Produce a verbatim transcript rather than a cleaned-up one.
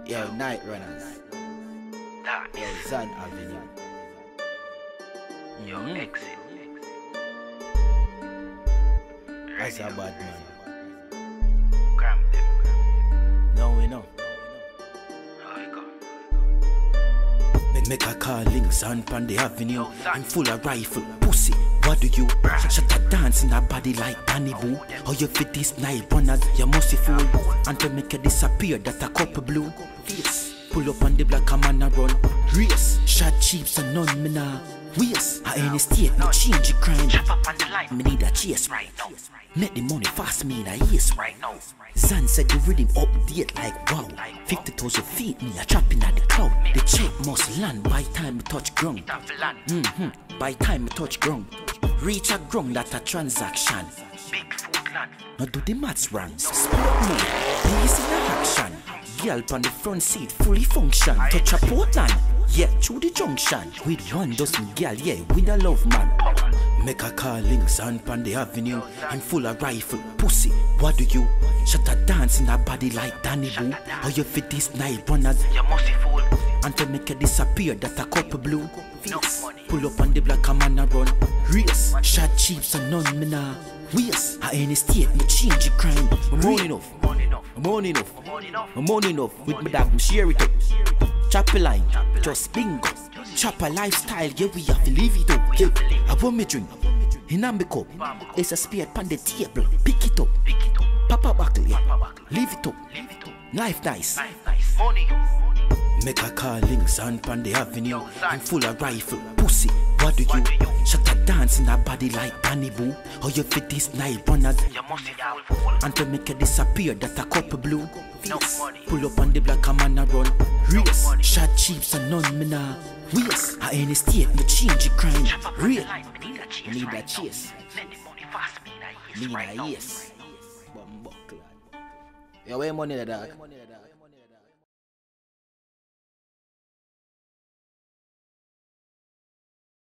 Yo, NightRunnaz. Yo, Zan Avenue. Yo, Mhm. exit. That's a bad man. Crampy. No, we know. How you go? Make, make a call links on pan the avenue. I'm full of rifle, pussy. What do you? Shut a dance in a body like Danny Boo. How you fit this NightRunnaz? You must be fool. And to make it disappear, that a couple blue. Face. Pull up on the black a man a run. Race. Shot cheaps and none me nah. Waste. I ain't state, no change the crime. Chop up on the line. Me need a chase Right now. Make the money fast, me in a yes. Right now. Zan said the rhythm update like wow. fifty thousand feet, me a chopping at the cloud. The check must land by time we touch ground. Time for land. Mm-hmm. By time we touch ground. Reach a ground, that a transaction. Big food land. Now do the maths wrong. Split up me, please in a action. Girl on the front seat, fully function. Touch a Portland, yeah, through the junction. With one dozen girl, yeah, with a love man. Make a call links on pan the avenue. I'm full of rifle, pussy. What do you? Shut a dance in a body like Danny Boo. How you fit this NightRunnaz? You must be fool. And to make it disappear, that a couple blue. No Face. money. Pull up on the black a man a run. Race. Shot cheaps and none me nah. Waste. I ain't state, me change the crime. I'm on enough. Money enough. I'm on enough. Money enough. I'm on enough. With my dog, I'm share it up. Chop a line, just bingo. Chop a lifestyle, yeah, we have to leave it up. Yeah. I want me drink. In a cup. It's a spear on the table. Pick it up. Pick it up. Papa buckle, yeah. Papa buckle. Leave it up. Leave it up. Life nice. Nice, nice. Money. Make a call links on pan the avenue. Yo, Zan. I'm full of rifle, pussy. What do you? What do you? Shut a dance in a body like Danny Boo. How you fit this NightRunnaz? You must be fool. And to make it disappear, that a couple blue. No Face. money. Pull up on the black a man a run. Race. money. Shot cheaps and none me nah. Waste. I ain't state, me change the crime. Chop up on the Real. line. We need a chase. Me need right a now. chase. Make the money fast. Me need a yes. Me right nah now. yes. Bumbuck lad. Yo, where money the dog?